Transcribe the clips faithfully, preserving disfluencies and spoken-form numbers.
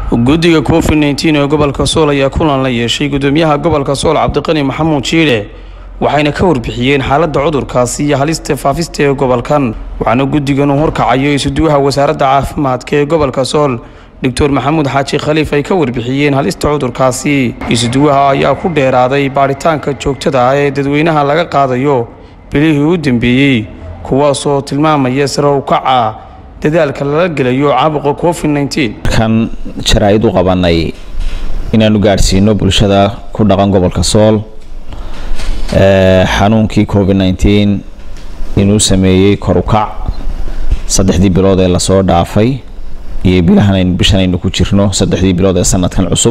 Gudiga covid nineteen ee gobolka Sool ayaa kulan la yeeshay gudoomiyaha gobolka Sool Cabdiqani Maxamuud Jiire waxayna ka warbixiyeen xaaladda cudurkaasi iyo halista faafista ee gobolkan waxaana gudigan uu horkacayo isuduwaha wasaaradda caafimaadka ee gobolka Sool Doctor Maxamuud Xaaji Khaliif ay ka warbixiyeen halista cudurkaasi isuduwaha ayaa ku dheeraaday baaritaanka joogtada ah ee dadweynaha laga qaadayo bilihii u dambeeyay kuwaas oo tilmaamaya sare u kaca dadaalka la galayo caabuqa covid nineteen kan jaraa'id u qabanay inaanu gaarsiino bulshada ku dhaqan gobolka Sool ee xanuunkii covid nineteen inuu sameeyay kor u kac saddexdii bilood ee la soo dhaafay iyo bilahan bishanaynu ku jirno saddexdii bilood ee sanadkan cusub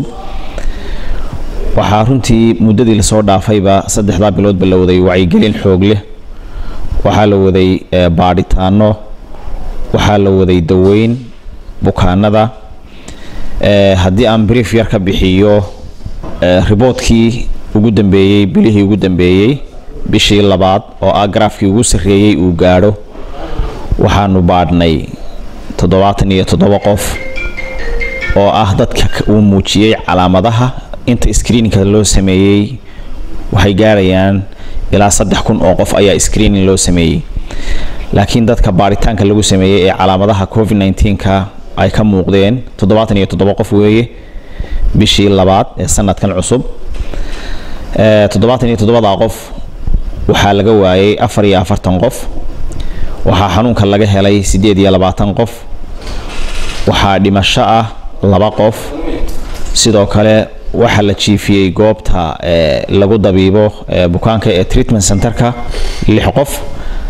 waxa runtii muddadii la soo dhaafayba saddexda bilood la waday wacyigelin xoog leh waxa la waday baadhitaano waxa la waday daweyn bukaanada ee hadii aan brief yar ka bixiyo reportkii ugu dambeeyay bilihii ugu dambeeyay bishii labaad oo ah graafkii ugu sareeyay uu gaaro waxaanu baadhnay toddobaatan iyo toddoba qof oo ah dadka uu muujiyay calaamadaha inta screeningka loo sameeyay waxay gaarayaan ilaa saddex kun oo qof ayaa screening loo sameeyay laakiin dadka baaritaanka lagu sameeyay ee calaamadaha covid nineteen ka ay ka muuqdeen toddobaatan iyo toddoba qof weeye bishii labaad ee sanadkan cusub ee toddobaatan iyo toddoba qof waxa laga waayay afar iyo afartan qof waxa xanuunka laga helay siddeed iyo labaatan qof waxa dhimasho ah laba qof sidoo kale waxa la jiifiyay goobta ee lagu dabiibo bukaanka ee treatment centerka lix qof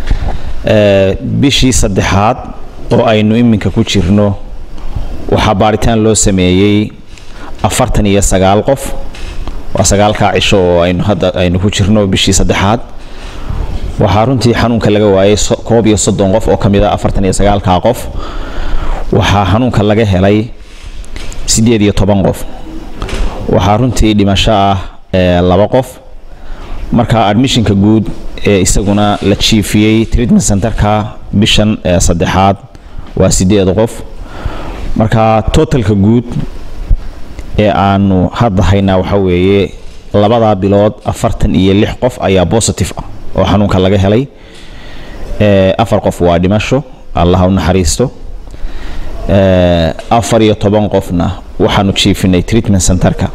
ee bishii saddexaad oo aynu iminka ku jirno waxa baaritaan loo sameeyay afartan iyo sagaal qof waa sagaal ka cisho oo aynu hadda aynu ku jirno bishii saddexaad waxa runtii xanuunka laga waayay koob iyo soddon qof oo kamid ah afartan iyo sagaal ka qof waxa xanuunka laga helay siddeed iyo toban qof waxa runtii dhimasho ah ee laba qof marka admissionka guud ee isaguna la jiifiyay treatment centerka bishan ee saddexaad waa siddeed qof marka totalka guud ee aanu hadda hayna waxa weeye labada bilood afartan iyo lix qof ayaa positive ah oo xanuunka laga helay ee afar qof waa dhimasho Allah u naxariisto ee afar iyo toban qofna waxaanu jiifinay treatment centerka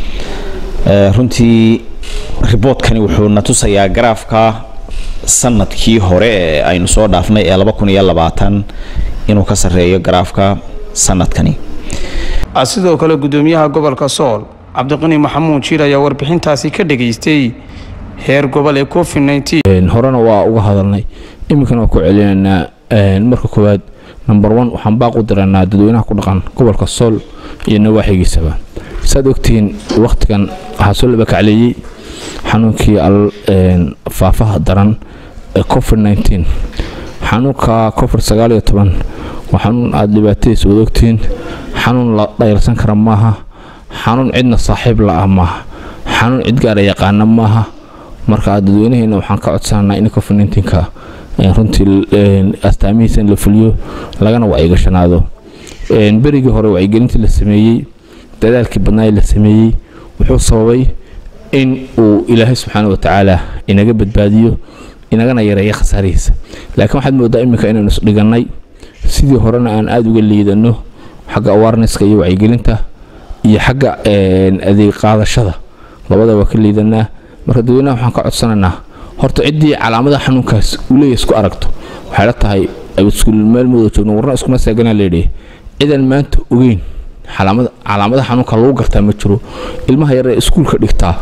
ee runtii reportkani wuxuu na tusayaa graafka sanadkii hore ee aynu soo dhaafnay ee laba kun iyo labaatan inuu ka sareeyo graafka sanadkani sidoo kale gudoomiyaha gobolka Sool Cabdiqani Maxamuud Jiire ayaa warbixintaasi ka dhageystay heer gobol ee covid nineteen horena waa uga hadalnay iminkana ku celinayna marka koowaad number one waxaan baaq u diranaa dadweynaha ku dhaqan gobolka Sool iyo nawaaxigiisaba saad ogtiin waqtigan waxa soo laba kacleeyay xanuunkii al faafaha daran ee covid nineteen xanuunka covid sagaal iyo toban waxaan aad dhibaatayso wada ogtiin xanuun la dhayrsan kara maaha xanuun cidna saaxiib la ah maaha xanuun cid gaar ah yaqaan maaha marka dadweynaheena waxaan ka codsanaynaa in covid nineteen ka runtii astaamihiisa la fuliyo lagana wacyigashanaado een berigii hore wacyigelintii la sameeyay dadaalkii badnaa la sameeyay wuxuu sababay in uu Ilaahay subxaanahu wa ta'ala inaga badbaadiyo inagana yareeyo khasaarihiisa laakiin waxaad moodaa iminka inaynu isdhiganay sidii horena aan aad uga liidano xagga awareness-ka iyo wacyigelinta iyo xagga adeeg qaadashada labadaba ka liidanaa marka dadweynaha waxaan ka codsanaynaa horta cidii calaamadaha xanuunkaas u leeyahay isku aragto waxay la tahay ay isku meel muddo joogno warna isku masaagana leeyahay ciidan maanta ogeyn calaamada calaamadaha xanuunka lagu gartaa ma jiro ilmaha yar ee iskuulka dhigtaa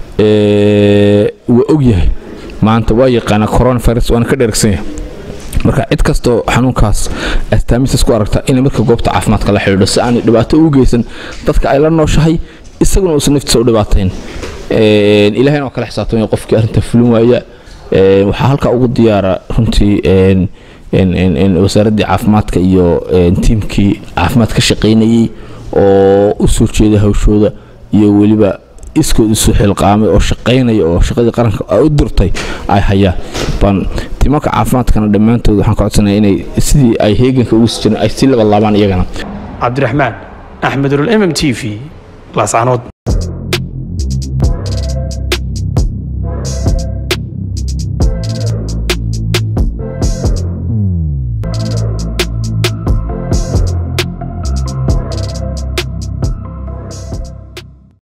ee waa og yahay maanta waa yaqaan coronavirus waan ka dheregsan marka cid kasto xanuunkaas astaamihiisa isku aragta in marka goobta caafimaadka la xiriiro si aan dhibaato u geysan dadka ay la nooshahay isaguna uu naftiisa u dhibaateyn ee ilaahayna kala xisaabtamay qofkii arinta fulin waaya ee waxa halka ugu diyaara runtii een een een wasaaradda caafimaadka iyo tiimkii caafimaadka shaqeynayay oo u soo jeeday hawshooda iyo waliba iskood isu xilqaamay oo shaqeynaya oo shaqadii qaranka u dirtay ay hayaan ban tiimka caafimaadkana dhamaantood waxaan ka codsanayaa inay sidii ay heeganka ugu soo jireen ay si laba laabaan iyagana Cabdiraxmaan axmed rul m m t v laascaanood.